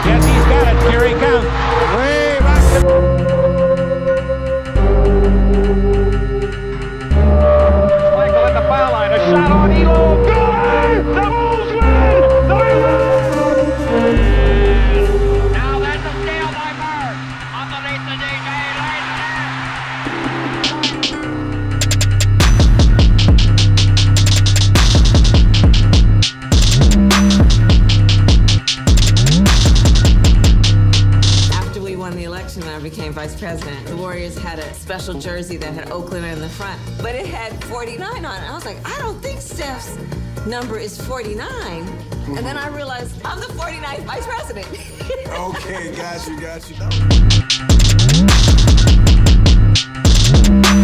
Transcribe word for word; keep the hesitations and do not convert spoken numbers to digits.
Yes, he's got it. Here he comes. Way back. Michael at the foul line. A shot on Elo. Good! The Bulls win! The win! Now that's a steal by Bird. Underneath the D J. When I became vice president, the Warriors had a special jersey that had Oakland in the front, but it had forty-nine on it. I was like, I don't think Steph's number is forty-nine. Mm-hmm. And then I realized I'm the forty-ninth vice president. Okay, got you, got you.